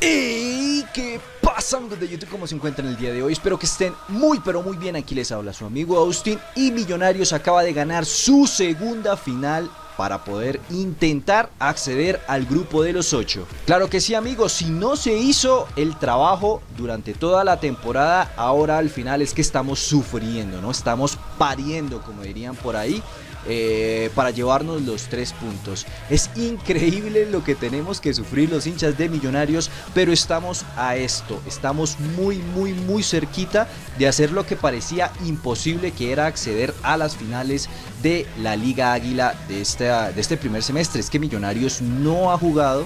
¿Y qué pasa, amigos de YouTube? ¿Cómo se encuentran el día de hoy? Espero que estén muy pero muy bien. Aquí les habla su amigo Austin. Y Millonarios acaba de ganar su segunda final para poder intentar acceder al grupo de los 8. Claro que sí, amigos, si no se hizo el trabajo durante toda la temporada, ahora al final es que estamos sufriendo, ¿no? Estamos pariendo, como dirían por ahí. Para llevarnos los 3 puntos. Es increíble lo que tenemos que sufrir los hinchas de Millonarios, pero estamos a esto, estamos muy cerquita de hacer lo que parecía imposible, que era acceder a las finales de la Liga Águila de este primer semestre. Es que Millonarios no ha jugado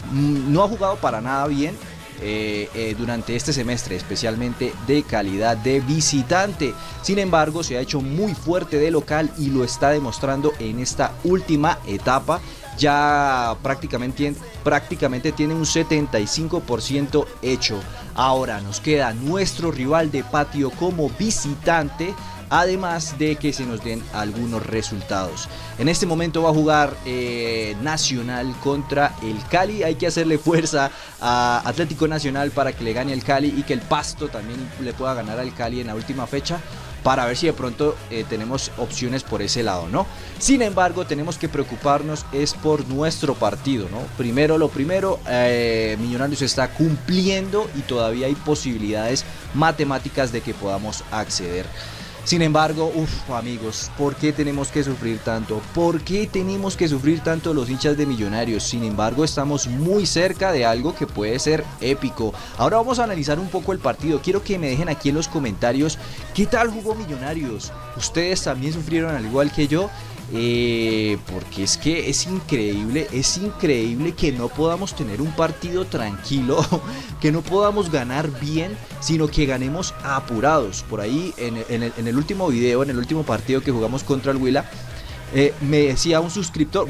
para nada bien durante este semestre, especialmente de calidad de visitante. Sin embargo, se ha hecho muy fuerte de local y lo está demostrando en esta última etapa. Ya prácticamente tiene un 75% hecho. Ahora nos queda nuestro rival de patio como visitante, además de que se nos den algunos resultados. En este momento va a jugar Nacional contra el Cali. Hay que hacerle fuerza a Atlético Nacional para que le gane al Cali y que el Pasto también le pueda ganar al Cali en la última fecha, para ver si de pronto tenemos opciones por ese lado, ¿no? Sin embargo, tenemos que preocuparnos es por nuestro partido, ¿no? Lo primero, Millonarios está cumpliendo y todavía hay posibilidades matemáticas de que podamos acceder. Sin embargo, amigos, ¿por qué tenemos que sufrir tanto? ¿Por qué tenemos que sufrir tanto los hinchas de Millonarios? Sin embargo, estamos muy cerca de algo que puede ser épico. Ahora vamos a analizar un poco el partido. Quiero que me dejen aquí en los comentarios qué tal jugó Millonarios. ¿Ustedes también sufrieron al igual que yo? Porque es que es increíble que no podamos tener un partido tranquilo, que no podamos ganar bien, sino que ganemos apurados. Por ahí en el último video, en el último partido que jugamos contra el Huila, me decía un suscriptor,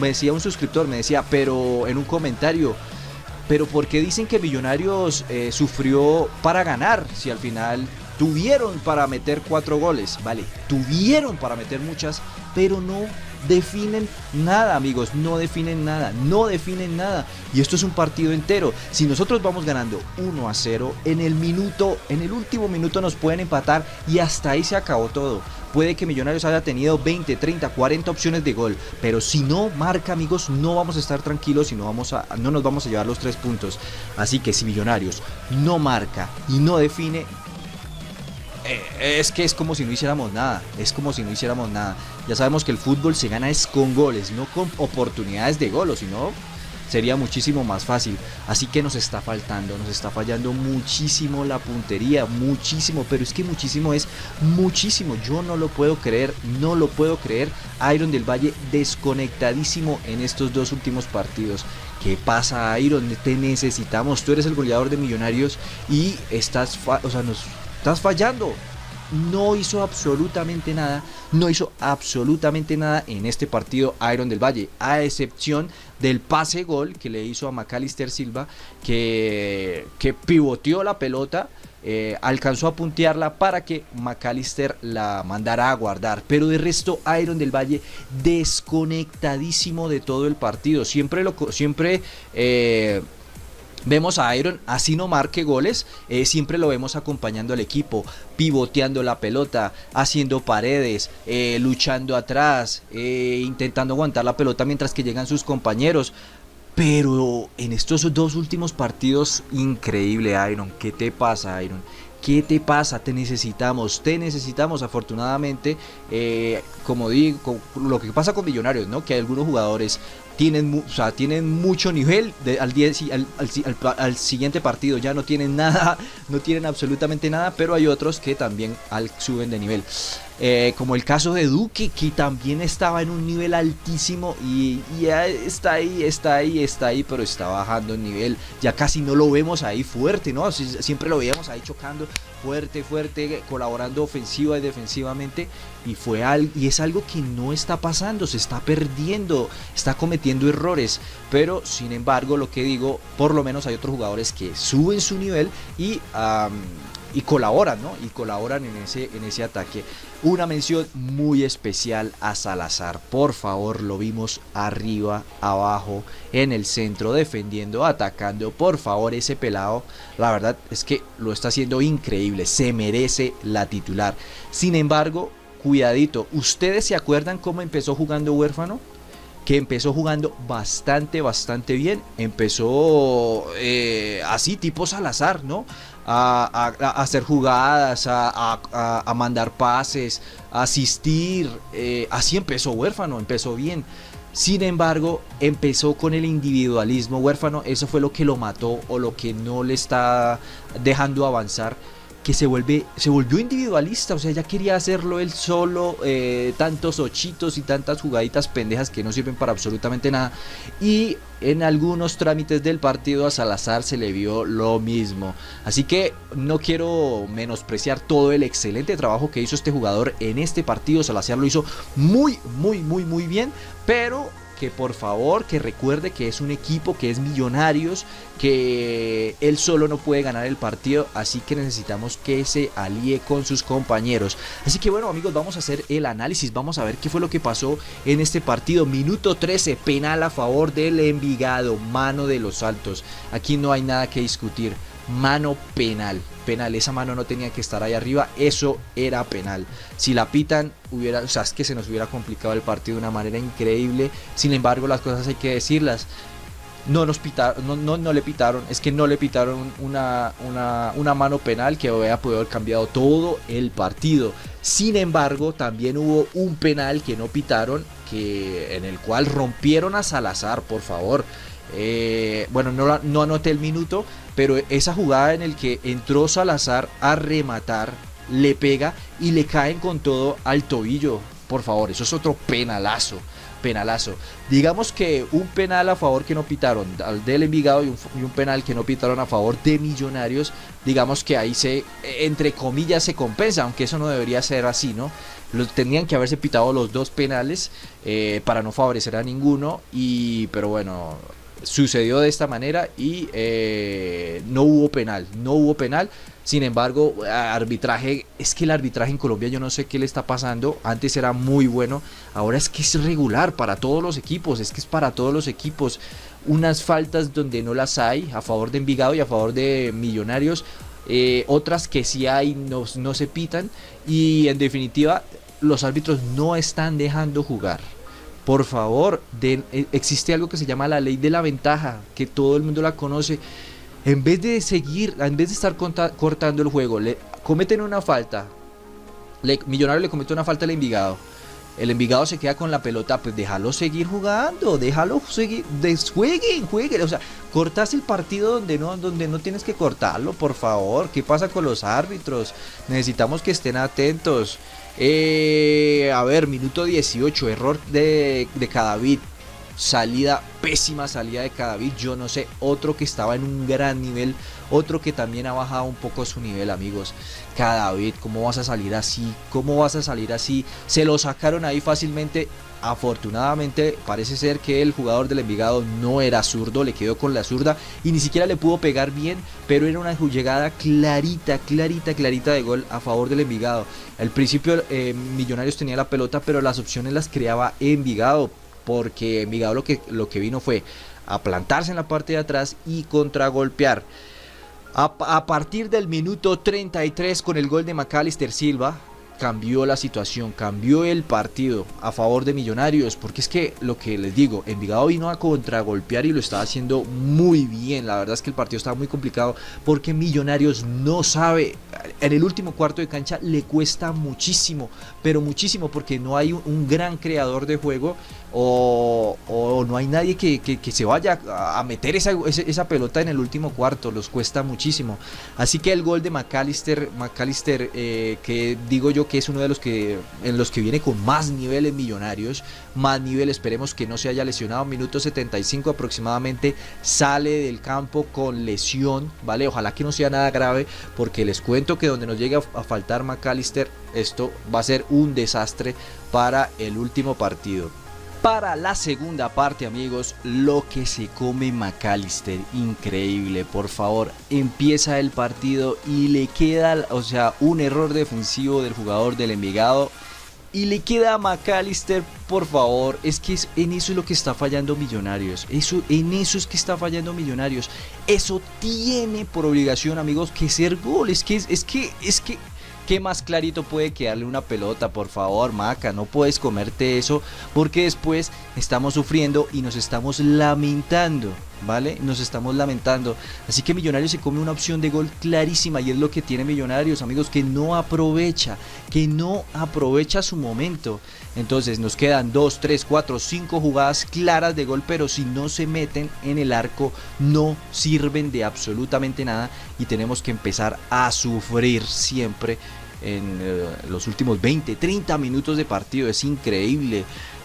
pero en un comentario, pero ¿por qué dicen que Millonarios sufrió para ganar? Si al final tuvieron para meter 4 goles, vale, tuvieron para meter muchas, pero no definen nada, amigos, no definen nada. Y esto es un partido entero. Si nosotros vamos ganando 1-0, en el último minuto nos pueden empatar y hasta ahí se acabó todo. Puede que Millonarios haya tenido 20, 30, 40 opciones de gol, pero si no marca, amigos, no vamos a estar tranquilos y no nos vamos a llevar los 3 puntos. Así que si Millonarios no marca y no define, es como si no hiciéramos nada. Ya sabemos que el fútbol se gana es con goles, no con oportunidades de gol, o si no sería muchísimo más fácil. Así que nos está fallando muchísimo la puntería, muchísimo, pero es que muchísimo es muchísimo. Yo no lo puedo creer. Iron del Valle desconectadísimo en estos 2 últimos partidos. ¿Qué pasa, Iron? Te necesitamos. Tú eres el goleador de Millonarios y estás fallando. No hizo absolutamente nada en este partido Iron del Valle, a excepción del pase gol que le hizo a Macalister Silva, que pivoteó la pelota, alcanzó a puntearla para que Macalister la mandara a guardar, pero de resto Iron del Valle desconectadísimo de todo el partido. Siempre vemos a Iron, así no marque goles, siempre lo vemos acompañando al equipo, pivoteando la pelota, haciendo paredes, luchando atrás, intentando aguantar la pelota mientras que llegan sus compañeros. Pero en estos 2 últimos partidos, increíble, Iron. ¿Qué te pasa, Iron? ¿Qué te pasa? Te necesitamos. Afortunadamente, como digo, lo que pasa con Millonarios, ¿no? Que hay algunos jugadores tienen mucho nivel, al siguiente partido ya no tienen nada, no tienen absolutamente nada, pero hay otros que también suben de nivel. Como el caso de Duque, que también estaba en un nivel altísimo y ya está ahí, pero está bajando el nivel. Ya casi no lo vemos ahí fuerte, ¿no? Siempre lo veíamos ahí chocando fuerte, colaborando ofensiva y defensivamente, y es algo que no está pasando, se está perdiendo, está cometiendo errores. Pero sin embargo, lo que digo, por lo menos hay otros jugadores que suben su nivel y y colaboran, ¿no? Y colaboran en ese ataque. Una mención muy especial a Salazar, por favor, lo vimos arriba, abajo, en el centro, defendiendo, atacando, por favor, ese pelado, la verdad es que lo está haciendo increíble, se merece la titular. Sin embargo, cuidadito, ¿ustedes se acuerdan cómo empezó jugando Huérfano? Que empezó jugando bastante bien, empezó así tipo Salazar, ¿no? A hacer jugadas, a mandar pases, a asistir, así empezó Huérfano, empezó bien. Sin embargo, empezó con el individualismo Huérfano, eso fue lo que lo mató o lo que no le está dejando avanzar, que se volvió individualista, o sea, ya quería hacerlo él solo, tantos ochitos y tantas jugaditas pendejas que no sirven para absolutamente nada, y en algunos trámites del partido a Salazar se le vio lo mismo, así que no quiero menospreciar todo el excelente trabajo que hizo este jugador en este partido. Salazar lo hizo muy bien, pero que por favor que recuerde que es un equipo, que es Millonarios, que él solo no puede ganar el partido, así que necesitamos que se alíe con sus compañeros. Así que bueno, amigos, vamos a hacer el análisis, vamos a ver qué fue lo que pasó en este partido. Minuto 13, penal a favor del Envigado, mano de los Altos, aquí no hay nada que discutir, mano penal, esa mano no tenía que estar ahí arriba, eso era penal. Si la pitan, o sea, es que se nos hubiera complicado el partido de una manera increíble. Sin embargo, las cosas hay que decirlas. No nos pitaron, no le pitaron, es que no le pitaron una mano penal que hubiera podido haber cambiado todo el partido. Sin embargo, también hubo un penal que no pitaron, en el cual rompieron a Salazar, por favor. Bueno, no anoté el minuto, pero esa jugada en el que entró Salazar a rematar, le pega y le caen con todo al tobillo, por favor, eso es otro penalazo. Digamos que un penal a favor que no pitaron al del Envigado y un penal que no pitaron a favor de Millonarios, digamos que ahí entre comillas se compensa, aunque eso no debería ser así, ¿no? Tenían que haberse pitado los dos penales para no favorecer a ninguno, pero bueno, sucedió de esta manera y no hubo penal. Sin embargo, arbitraje, es que el arbitraje en Colombia yo no sé qué le está pasando. Antes era muy bueno, ahora es que es regular para todos los equipos, unas faltas donde no las hay a favor de Envigado y a favor de Millonarios, otras que sí hay no se pitan, y en definitiva los árbitros no están dejando jugar. Por favor, existe algo que se llama la ley de la ventaja, que todo el mundo la conoce. En vez de estar cortando el juego, le cometen una falta. Millonario le comete una falta al Envigado. El Envigado se queda con la pelota, pues déjalo seguir jugando, jueguen. O sea, cortas el partido donde no tienes que cortarlo, por favor. ¿Qué pasa con los árbitros? Necesitamos que estén atentos. A ver, minuto 18, error de Cadavid. Pésima salida de Cadavid, yo no sé, otro que estaba en un gran nivel, otro que también ha bajado un poco su nivel, amigos. Cadavid, ¿cómo vas a salir así? Se lo sacaron ahí fácilmente. Afortunadamente parece ser que el jugador del Envigado no era zurdo, le quedó con la zurda y ni siquiera le pudo pegar bien, pero era una llegada clarita de gol a favor del Envigado. Al principio Millonarios tenía la pelota, pero las opciones las creaba Envigado, porque Envigado lo que vino fue a plantarse en la parte de atrás y contragolpear. A partir del minuto 33, con el gol de Macalister Silva, cambió la situación, cambió el partido a favor de Millonarios, porque es que lo que les digo, Envigado vino a contragolpear y lo estaba haciendo muy bien. La verdad es que el partido estaba muy complicado porque Millonarios no sabe, en el último cuarto de cancha le cuesta muchísimo, pero muchísimo, porque no hay un gran creador de juego o no hay nadie que se vaya a meter esa pelota en el último cuarto, los cuesta muchísimo. Así que el gol de Macalister, que digo yo que es uno de los que viene con más nivel en Millonarios, más nivel, esperemos que no se haya lesionado. Minuto 75 aproximadamente, sale del campo con lesión, ¿vale? Ojalá que no sea nada grave, porque les cuento que donde nos llegue a faltar Macalister, esto va a ser un desastre para el último partido. Para la segunda parte, amigos, lo que se come McAllister, increíble. Por favor, empieza el partido y le queda, o sea, un error defensivo del jugador del Envigado y le queda a McAllister. Por favor, es que en eso es lo que está fallando Millonarios. En eso es que está fallando Millonarios. Eso tiene por obligación, amigos, que ser gol. Es que ¿qué más clarito puede quedarle una pelota? Por favor, Maca, no puedes comerte eso, porque después estamos sufriendo y nos estamos lamentando, ¿vale? Nos estamos lamentando. Así que Millonarios se come una opción de gol clarísima, y es lo que tiene Millonarios, amigos, que no aprovecha su momento. Entonces nos quedan 2, 3, 4, 5 jugadas claras de gol, pero si no se meten en el arco no sirven de absolutamente nada, y tenemos que empezar a sufrir siempre en los últimos 20, 30 minutos de partido. Es increíble.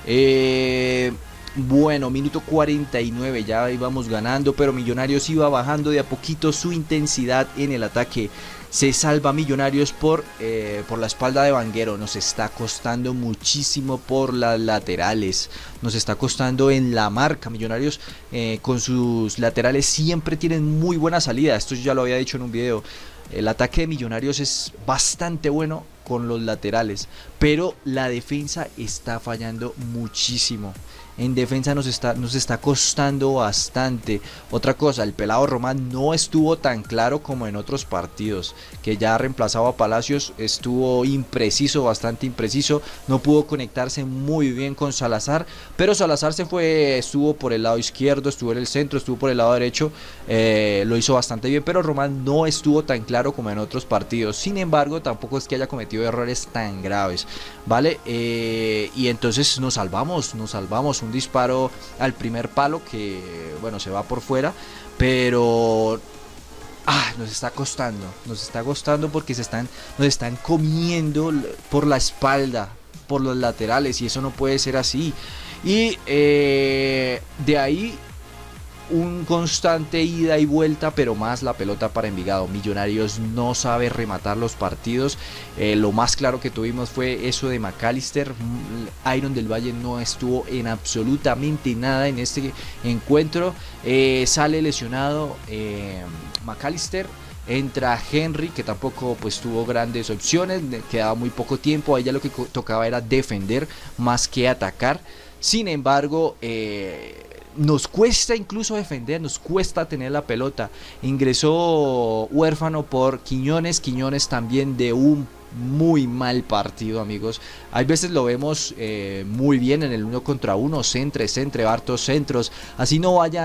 Bueno, minuto 49, ya íbamos ganando, pero Millonarios iba bajando de a poquito su intensidad en el ataque. Se salva Millonarios por la espalda de Vanguero. Nos está costando muchísimo por las laterales. Nos está costando en la marca. Millonarios con sus laterales siempre tienen muy buena salida. Esto ya lo había dicho en un video. El ataque de Millonarios es bastante bueno con los laterales, pero la defensa está fallando muchísimo. En defensa nos está costando bastante. Otra cosa, el pelado Román no estuvo tan claro como en otros partidos, que ya reemplazaba a Palacios. Estuvo impreciso, bastante impreciso. No pudo conectarse muy bien con Salazar, pero Salazar estuvo por el lado izquierdo, estuvo en el centro, estuvo por el lado derecho. Lo hizo bastante bien, pero Román no estuvo tan claro como en otros partidos. Sin embargo, tampoco es que haya cometido errores tan graves, ¿vale? Y entonces nos salvamos. Un disparo al primer palo que, bueno, se va por fuera, pero nos está costando porque nos están comiendo por la espalda, por los laterales, y eso no puede ser así. Y de ahí un constante ida y vuelta, pero más la pelota para Envigado. Millonarios no sabe rematar los partidos. Lo más claro que tuvimos fue eso de McAllister. Iron del Valle no estuvo en absolutamente nada en este encuentro. Sale lesionado McAllister. Entra Henry, que tampoco pues tuvo grandes opciones, quedaba muy poco tiempo. A ella lo que tocaba era defender más que atacar. Sin embargo, nos cuesta incluso defender, nos cuesta tener la pelota. Ingresó Huérfano por Quiñones también de un muy mal partido, amigos. Hay veces lo vemos muy bien en el 1 contra 1, centre, hartos centros, así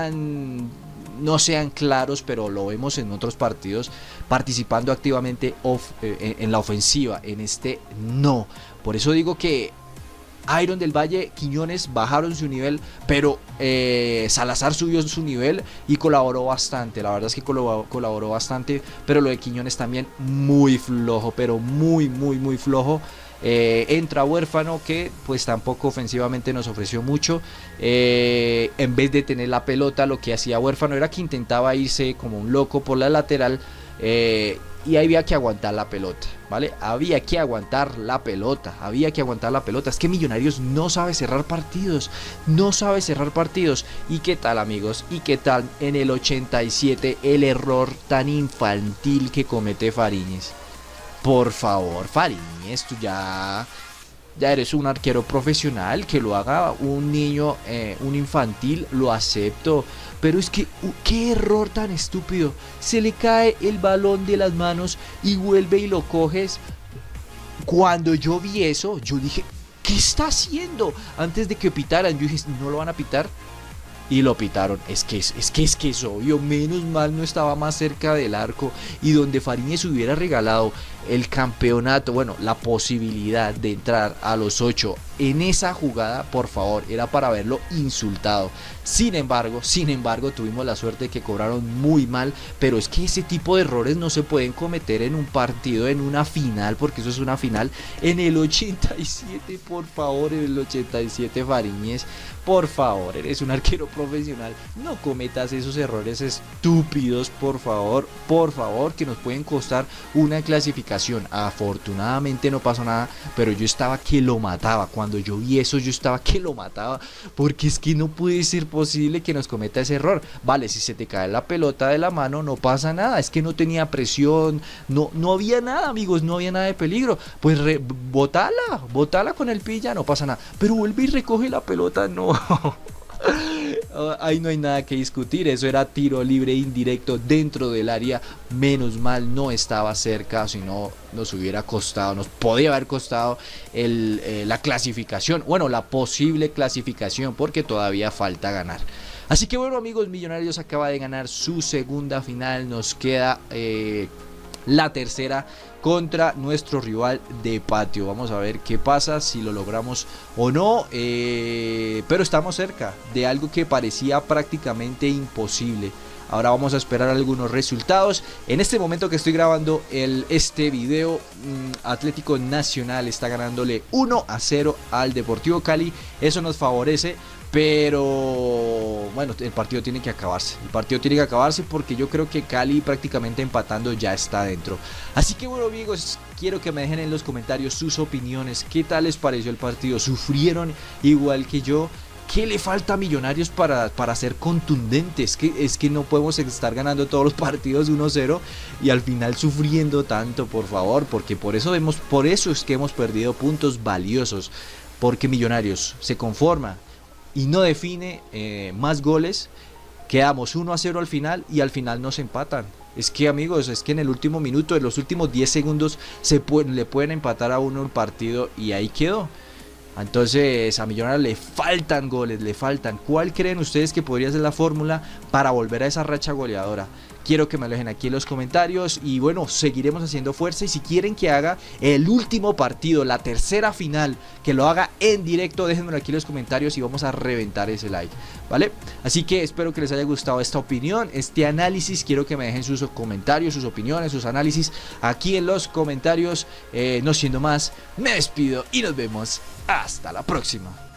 no sean claros, pero lo vemos en otros partidos participando activamente en la ofensiva. En este no. Por eso digo que Iron del Valle, Quiñones bajaron su nivel, pero Salazar subió su nivel y colaboró bastante. La verdad es que colaboró bastante, pero lo de Quiñones también muy flojo, pero muy flojo. Entra Huérfano, que pues tampoco ofensivamente nos ofreció mucho. En vez de tener la pelota, lo que hacía Huérfano era que intentaba irse como un loco por la lateral, y había que aguantar la pelota, ¿vale? Había que aguantar la pelota. Es que Millonarios no sabe cerrar partidos. ¿Y qué tal, amigos? ¿Y qué tal en el 87 el error tan infantil que comete Fariñez? Por favor, Fariñez, tú ya eres un arquero profesional. Que lo haga un niño, un infantil, lo acepto. Pero es que, qué error tan estúpido. Se le cae el balón de las manos y vuelve y lo coges. Cuando yo vi eso, yo dije, ¿qué está haciendo? Antes de que pitaran, yo dije, ¿no lo van a pitar? Y lo pitaron. Es que es obvio. Menos mal no estaba más cerca del arco. Y donde Fariñez hubiera regalado el campeonato, bueno, la posibilidad de entrar a los 8 en esa jugada, por favor, era para haberlo insultado. Sin embargo, tuvimos la suerte de que cobraron muy mal, pero es que ese tipo de errores no se pueden cometer en un partido, en una final, porque eso es una final. En el 87, por favor, en el 87, Fariñez, por favor, eres un arquero profesional, no cometas esos errores estúpidos, por favor, que nos pueden costar una clasificación. Afortunadamente no pasó nada, pero yo estaba que lo mataba. Cuando cuando yo vi eso yo estaba que lo mataba, porque es que no puede ser posible que nos cometa ese error. Vale, si se te cae la pelota de la mano no pasa nada, es que no tenía presión, no había nada, amigos, no había nada de peligro, pues botala con el pilla, no pasa nada, pero vuelve y recoge la pelota, no. Ahí no hay nada que discutir, eso era tiro libre indirecto dentro del área, menos mal no estaba cerca, si no nos hubiera costado, nos podía haber costado la clasificación, bueno, la posible clasificación, porque todavía falta ganar. Así que bueno, amigos, Millonarios acaba de ganar su segunda final, nos queda la tercera contra nuestro rival de patio. Vamos a ver qué pasa, si lo logramos o no, pero estamos cerca de algo que parecía prácticamente imposible. Ahora vamos a esperar algunos resultados. En este momento que estoy grabando este video, Atlético Nacional está ganándole 1-0 al Deportivo Cali. Eso nos favorece, pero bueno, el partido tiene que acabarse. El partido tiene que acabarse porque yo creo que Cali prácticamente empatando ya está dentro. Así que bueno, amigos, quiero que me dejen en los comentarios sus opiniones. ¿Qué tal les pareció el partido? ¿Sufrieron igual que yo? ¿Qué le falta a Millonarios para ser contundentes? Es que no podemos estar ganando todos los partidos 1-0 y al final sufriendo tanto, por favor, porque por eso es que hemos perdido puntos valiosos, porque Millonarios se conforma y no define más goles. Quedamos 1-0 al final y al final nos empatan. Es que, amigos, es que en el último minuto, en los últimos 10 segundos le pueden empatar a uno el partido y ahí quedó. Entonces a Millonarios le faltan goles, le faltan. ¿Cuál creen ustedes que podría ser la fórmula para volver a esa racha goleadora? Quiero que me lo dejen aquí en los comentarios y bueno, seguiremos haciendo fuerza. Y si quieren que haga el último partido, la tercera final, que lo haga en directo, déjenmelo aquí en los comentarios y vamos a reventar ese like, ¿vale? Así que espero que les haya gustado esta opinión, este análisis. Quiero que me dejen sus comentarios, sus opiniones, sus análisis aquí en los comentarios. No siendo más, me despido y nos vemos hasta la próxima.